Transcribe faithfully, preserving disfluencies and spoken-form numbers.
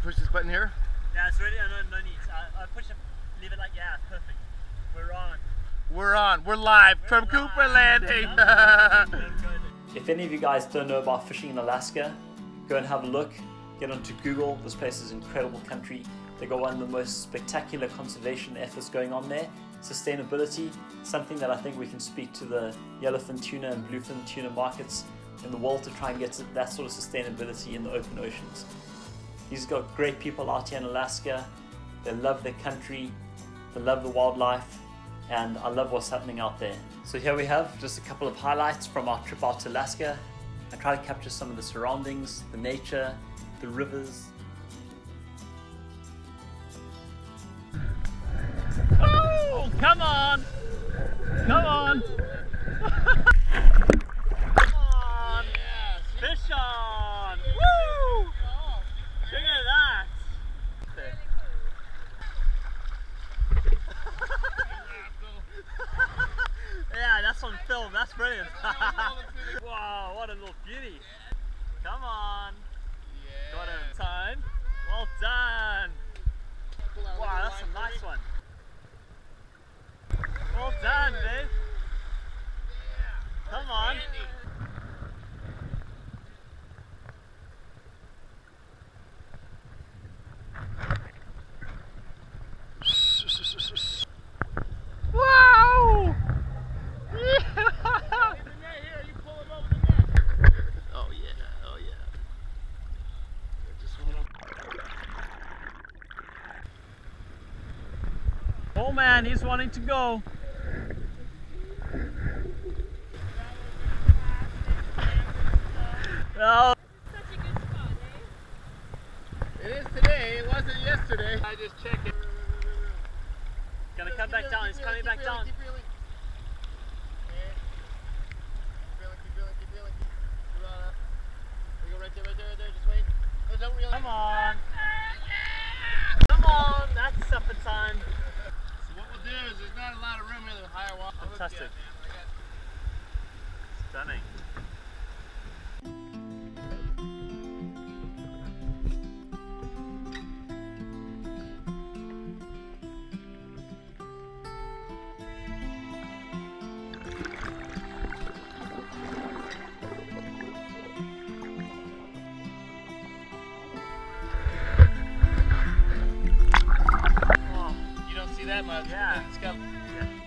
push this button here? Yeah, it's ready. No, no need. I, I push it, leave it like, yeah, perfect. We're on. We're on. We're live We're from live. Cooper Landing. If any of you guys don't know about fishing in Alaska, go and have a look. Get onto Google. This place is an incredible country. They've got one of the most spectacular conservation efforts going on there. Sustainability, something that I think we can speak to the yellowfin tuna and bluefin tuna markets in the world to try and get that sort of sustainability in the open oceans. He's got great people out here in Alaska. They love their country, they love the wildlife, and I love what's happening out there. So here we have just a couple of highlights from our trip out to Alaska. I try to capture some of the surroundings, the nature, the rivers. Oh, come on! Come on! Come on! Fish on! Woo! Look at that! Yeah, that's on film. That's brilliant. Wow, what a little beauty! Come on! Got him. Time. Well done. Wow, that's a nice one. Well done, babe. Come on. Wow! Oh yeah, oh yeah. Oh man, he's wanting to go. Oh. Such a good spot, eh? It is today, it wasn't yesterday. I just checked it. Gonna come back down, he's coming back down. Keep reeling. Okay. Keep reeling, keep reeling, keep reeling. Keep on up. There you go, right there, right there, right there, just wait. No, don't reel. Come on. Come on, that's supper time. So what we'll do is there's not a lot of room in the higher water. Fantastic. Stunning. You don't see that much. Yeah. It's got, Yeah.